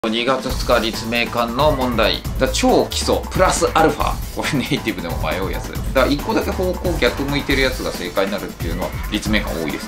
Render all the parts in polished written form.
2月2日立命館の問題超基礎プラスアルファ、これネイティブでも迷うやつだから1個だけ方向逆向いてるやつが正解になるっていうのは立命館多いです。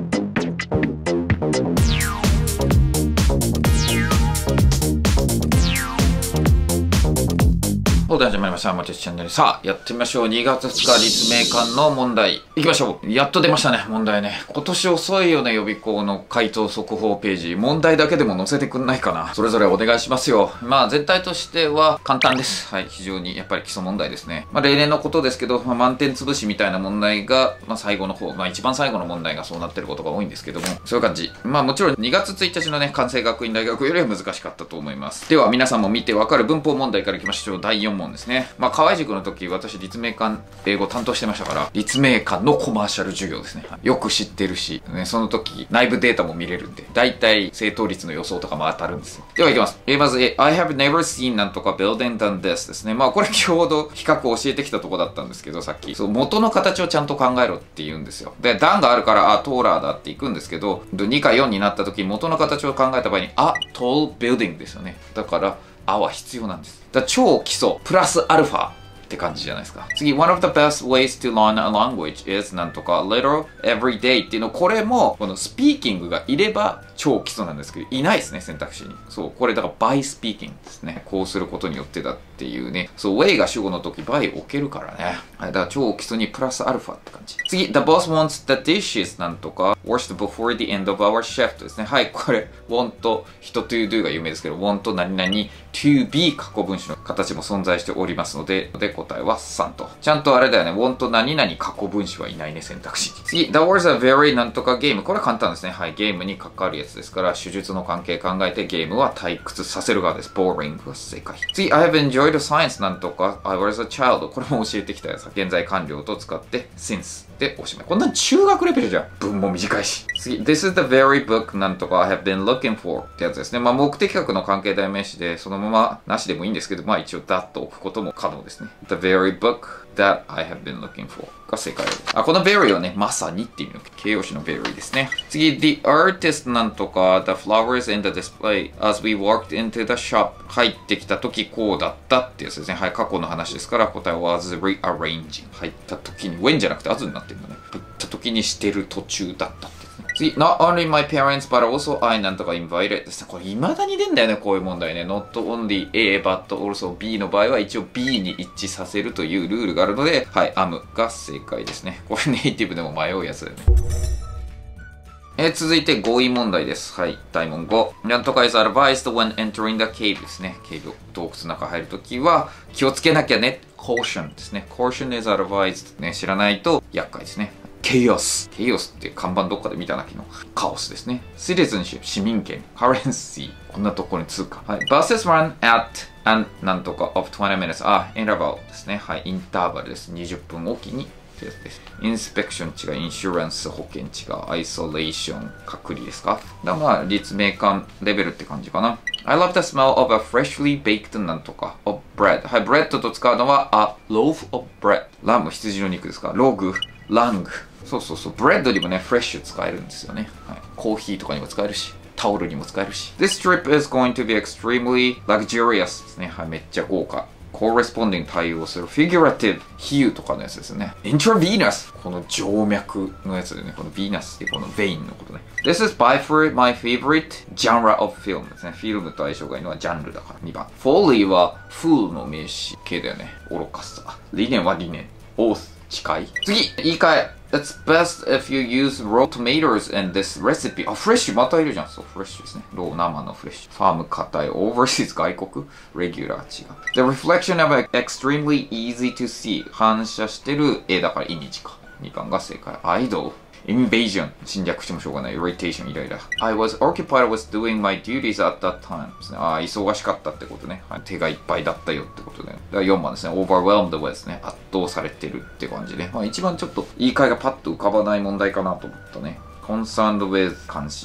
で始まりました。もちチャンネル。さあ、やってみましょう。2月2日立命館の問題。いきましょう。やっと出ましたね、問題ね。今年遅いよね、予備校の回答速報ページ。問題だけでも載せてくんないかな。それぞれお願いしますよ。まあ、全体としては簡単です。はい、非常にやっぱり基礎問題ですね。まあ、例年のことですけど、満点潰しみたいな問題が、最後の方、一番最後の問題がそうなってることが多いんですけども、そういう感じ。もちろん2月1日のね、関西学院大学よりは難しかったと思います。では、皆さんも見てわかる文法問題からいきましょう。第4問ですね。河合塾の時、私、立命館英語担当してましたから、立命館のコマーシャル授業ですね。よく知ってるし、ね、その時、内部データも見れるんで、大体、正答率の予想とかも当たるんですよ。では、いきます。まず、I have never seen なんとか building done this ですね。これ、ちょうど比較を教えてきたとこだったんですけど、さっき。そう、元の形をちゃんと考えろって言うんですよ。で、段があるから、トーラーだっていくんですけど、2か4になった時、元の形を考えた場合に、tall building ですよね。だから、は必要なんです。超基礎、プラスアルファって感じじゃないですか。次、one of the best ways to learn a language is なんとか little every day っていうの、これも、このスピーキングがいれば超基礎なんですけど、いないですね、選択肢に。そう、これだから by speaking ですね。こうすることによってだっていうね。そう、way が主語の時 by 置けるからね。はい、だから超基礎にプラスアルファって感じ。次、the boss wants the dishes なんとか washed before the end of our shift ですね。はい、これ、want 人 to do が有名ですけど、want 何々 to be 過去分詞の形も存在しておりますので、答えは3と。ちゃんとあれだよね。want 何々過去分詞はいないね、選択肢に。次、that was a very なんとかゲーム。これは簡単ですね。はい、ゲームに関わるやつですから、手術の関係考えてゲームは退屈させる側です。boring が正解。次、I have enjoyed science なんとか I was a child。これも教えてきたやつ。現在完了と使って since でおしまい。こんな中学レベルじゃん。文も短いし。次、this is the very book なんとか I have been looking for ってやつですね。目的格の関係代名詞で、そのままなしでもいいんですけど、一応 that と置くことも可能ですね。The very book that I have been looking for が正解です。この very はね、まさにっていう意味の形容詞の very ですね。次、the artist なんとか the flowers in the display as we walked into the shop 入ってきた時こうだったってやつですね。はい、過去の話ですから答えは was rearranging 入った時に when じゃなくて as になってるんだね。入った時にしてる途中だったって。次、not only my parents but also I なんとか invited ですね。これ未だに出んだよね、こういう問題ね。not only A but also B の場合は一応 B に一致させるというルールがあるので、はい、am が正解ですね。これネイティブでも迷うやつだよね。続いて5位問題です。はい、大問5。なんとか is advised when entering the cave ですね。ケーブ、洞窟の中入るときは気をつけなきゃね。caution ですね。caution is advised ね。知らないと厄介ですね。ケイオス。ケイオスって看板どっかで見たなきのカオスですね。シティズンシップ、市民権。カレンシー。こんなところに通貨。はい。buses run at and なんとか of 20 minutes. interval ですね。はい。インターバルです。20分おきに。ってやつです。インスペクション違う、インシュランス保険違う、アイソレーション隔離ですか。立命館レベルって感じかな。I love the smell of a freshly baked なんとか of bread。はい。ブレッドと使うのは a loaf of bread。ラム、羊の肉ですか。ログ、ラング。そうそうそう。ブレッドにもね、フレッシュ使えるんですよね。はい。コーヒーとかにも使えるし、タオルにも使えるし。This trip is going to be extremely luxurious ですね。はい。めっちゃ豪華。corresponding 対応する figurative 比喩とかのやつですよね。intravenous この静脈のやつでね、この venous ってこの vein のことね。This is by far my favorite genre of film ですね。フィルムと相性がいいのはジャンルだから。2番。folly は fool の名詞系だよね。愚かさ。理念は理念。oath 誓い。次、言い換え。It's best if you use raw tomatoes in this recipe. フレッシュまたいるじゃん。そう、フレッシュですね。ロー生のフレッシュ。ファーム硬い。overseas 外国。regular 違う。The reflection of extremely easy to see. 反射してる A だからイメージか。2番が正解。idle。invasion 侵略してもしょうがない。irritation イライラ。I was occupied with doing my duties at that time ですね。忙しかったってことね。はい、手がいっぱいだったよってことで。だから4番ですね。overwhelmed with ですね。圧倒されてるって感じで。一番ちょっと言い換えがパッと浮かばない問題かなと思ったね。concerned with 関心。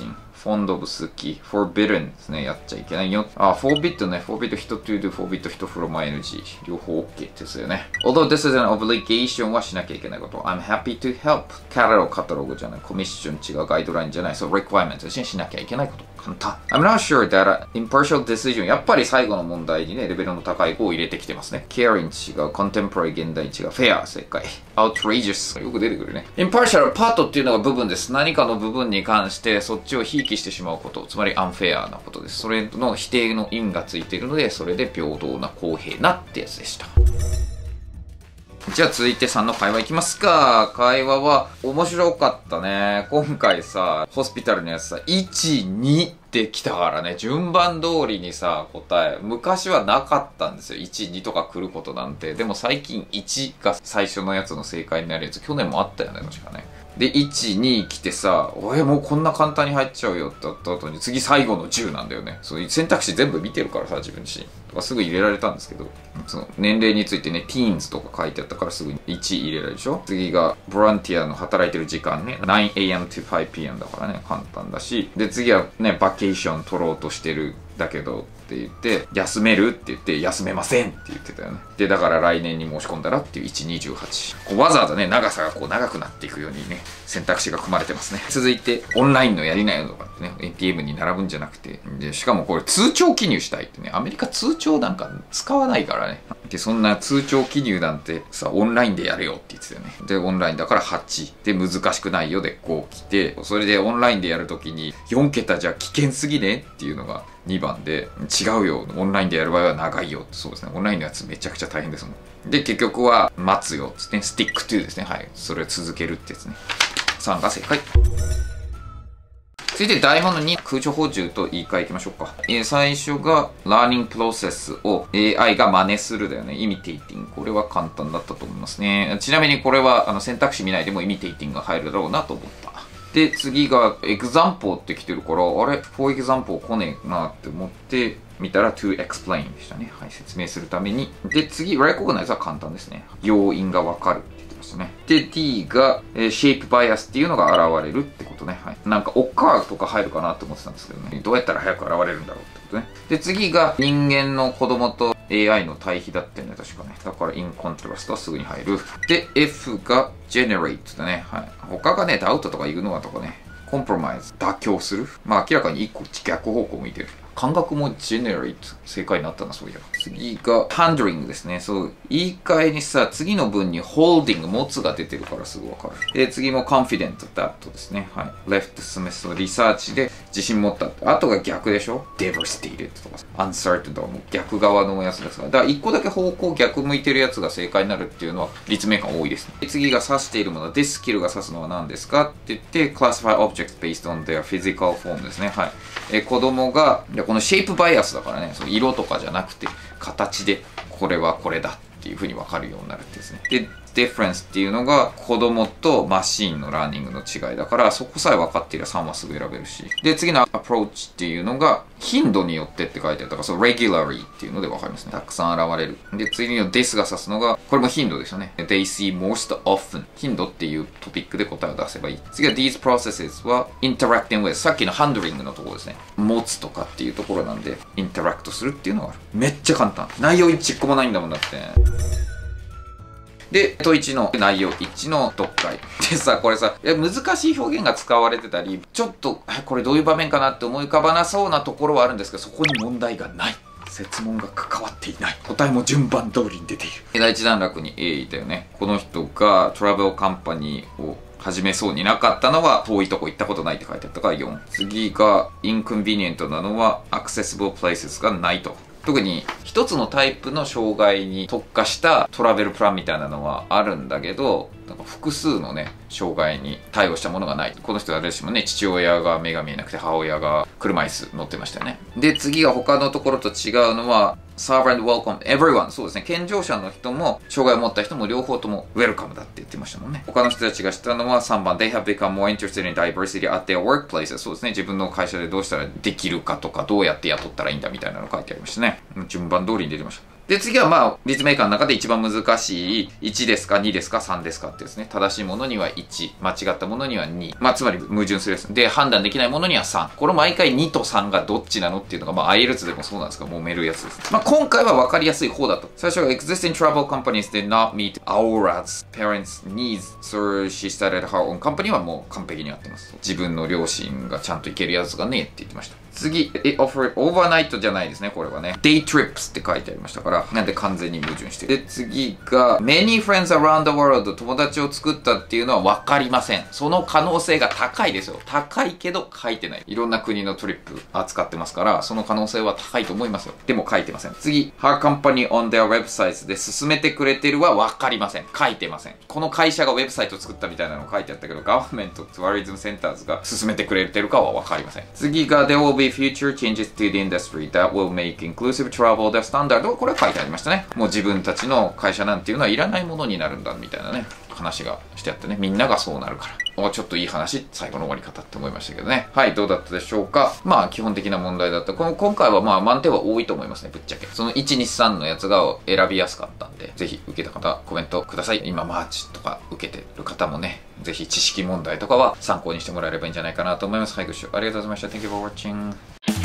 fond of 好き。forbidden ですね。やっちゃいけないよ。forbid ね。forbid 人 to do, forbid 人 from NG。両方 OK ですよね。although this is an obligation はしなきゃいけないこと。I'm happy to help。カタログじゃない。コミッション違う。ガイドラインじゃない。そう、requirements ですね。しなきゃいけないこと。簡単。I'm not sure that impartial decision やっぱり最後の問題にね、レベルの高い語を入れてきてますね。caring 違う。contemporary 現代違う。fair 正解。outrageous よく出てくるね。impartial パートっていうのが部分です。何かの部分に関してそっちをひいきしてしまうこと。つまり unfair なことです。それの否定の因がついているので、それで平等な公平なってやつでした。じゃあ続いて3の会話いきますか。会話は面白かったね。今回さ、ホスピタルのやつさ、1、2って来たからね、順番通りにさ、答え。昔はなかったんですよ。1、2とか来ることなんて。でも最近1が最初のやつの正解になるやつ、去年もあったよね、確かね。で、1、2来てさ、もうこんな簡単に入っちゃうよってやった後に、次最後の10なんだよね。そういう選択肢全部見てるからさ、自分自身。とかすぐ入れられたんですけど、その年齢についてね、teens とか書いてあったからすぐ1入れられるでしょ。次が、ボランティアの働いてる時間ね。9am to 5pm だからね、簡単だし。で、次はね、バケーション取ろうとしてる。だけどって言って、休めるって言って、休めませんって言ってたよね。で、だから来年に申し込んだらっていう1、28。わざわざね、長さがこう長くなっていくようにね、選択肢が組まれてますね。続いて、オンラインのやりなよとかってね、ATM に並ぶんじゃなくて、で、しかもこれ通帳記入したいってね、アメリカ通帳なんか使わないからね。で、そんな通帳記入なんてさ、オンラインでやれよって言ってたよね。で、オンラインだから8。で、難しくないよで5来て、それでオンラインでやるときに4桁じゃ危険すぎねっていうのが2番で、違うよ。オンラインでやる場合は長いよ。そうですね。オンラインのやつめちゃくちゃ大変ですもん。で、結局は待つよ。ですね。スティックトゥですね。はい。それを続けるってやつね。3が正解。続いて第5の2、空調補充と言い換えいきましょうか。最初が Learning Process を AI が真似するだよね。Imitating。これは簡単だったと思いますね。ちなみにこれは選択肢見ないでも Imitating が入るだろうなと思った。で、次が Example って来てるから、あれ ?For example 来ねえなって思って見たら To explain でしたね。はい、説明するために。で、次、Recognize は簡単ですね。要因がわかる。ね、で、D が、shape bias っていうのが現れるってことね。はい。なんか、オッカーとか入るかなって思ってたんですけどね。どうやったら早く現れるんだろうってことね。で、次が人間の子供と AI の対比だってね、確かね。だから、in contrast はすぐに入る。で、F が generate だね。はい。他がね、ダウトとか言うのはとかね。コンプロマイズ、妥協する。まあ明らかに一個逆方向向いてる。感覚も generate 正解になったな、そういえば。次が handling ですね。そう、言い換えにさ、次の文に holding 持つが出てるからすぐわかる。で、次も confident that ですね。はい。left semester リサーチで自信持ったって。あとが逆でしょ devastated とか uncertain とかも逆側のやつですから。だから一個だけ方向逆向いてるやつが正解になるっていうのは立命感多いですね。で、次が指しているもので、スキルが指すのは何ですかって言って、classify objects based on their physical form ですね。はい。子供が、このシェイプバイアスだからね、その色とかじゃなくて、形でこれはこれだっていう風に分かるようになるってですね。で、ディフェレンスっていうのが子供とマシーンのラーニングの違いだから、そこさえ分かっていれば3はすぐ選べるし。で、次のアプローチっていうのが頻度によってって書いてあったから、その regularly っていうので分かりますね。たくさん現れる。で、次の this が指すのが、これも頻度ですよね。they see most often。頻度っていうトピックで答えを出せばいい。次は these processes は interacting with。さっきのハンドリングのところですね。持つとかっていうところなんで、インタラクトするっていうのがある。めっちゃ簡単。内容1個もないんだもんだって。で、問1の内容1の読解。でさ、これさ、難しい表現が使われてたり、ちょっと、これどういう場面かなって思い浮かばなそうなところはあるんですけど、そこに問題がない。設問が関わっていない。答えも順番通りに出ている。第一段落に A いたよね。この人がトラベルカンパニーを始めそうになかったのは遠いとこ行ったことないって書いてあったから4。次がインコンビニエントなのはアクセシブルプレイスがないと。特に一つのタイプの障害に特化したトラベルプランみたいなのはあるんだけど、なんか複数のね、障害に対応したものがない。この人は誰しもね、父親が目が見えなくて母親が車椅子乗ってましたよね。で、次が他のところと違うのは、Serve and welcome everyone。そうですね。健常者の人も、障害を持った人も両方とも welcome だって言ってましたもんね。他の人たちがしたのは3番、They have become more interested in diversity at their workplaces。そうですね。自分の会社でどうしたらできるかとか、どうやって雇ったらいいんだみたいなの書いてありましたね。順番通りに出てました。 で、次はまあ、立命館の中で一番難しい、1ですか、2ですか、3ですかってですね。正しいものには1、間違ったものには2。まあ、つまり矛盾するやつ。で、判断できないものには3。これ毎回2と3がどっちなのっていうのが、まあ、IELTS でもそうなんですが、揉めるやつです。まあ、今回は分かりやすい方だと。最初は existing travel companies did not meet Aura's parents' needs, so she started her own company はもう完璧に合ってます。自分の両親がちゃんと行けるやつがねって言ってました。次、offer overnight じゃないですね、これはね。day trips って書いてありましたから、なんで完全に矛盾してる。で、次が、many friends around the world 友達を作ったっていうのは分かりません。その可能性が高いですよ。高いけど書いてない。いろんな国のトリップ扱ってますから、その可能性は高いと思いますよ。でも書いてません。次、her company on their websites で進めてくれてるは分かりません。書いてません。この会社がウェブサイトを作ったみたいなの書いてあったけど、Government Tourism Centers が進めてくれてるかは分かりません。次が、there will be future changes to the industry that will make inclusive travel the standard これは書いてありましたね。もう自分たちの会社なんていうのはいらないものになるんだみたいなね話がしてあってね、みんながそうなるからちょっといい話、最後の終わり方って思いましたけどね。はい、どうだったでしょうか。まあ基本的な問題だった。今回はまあ満点は多いと思いますね、ぶっちゃけ。その1、2、3のやつが選びやすかったんで、ぜひ受けた方コメントください。今マーチとか受けてる方もね、ぜひ知識問題とかは参考にしてもらえればいいんじゃないかなと思います。はい、ご視聴ありがとうございました。Thank you for watching.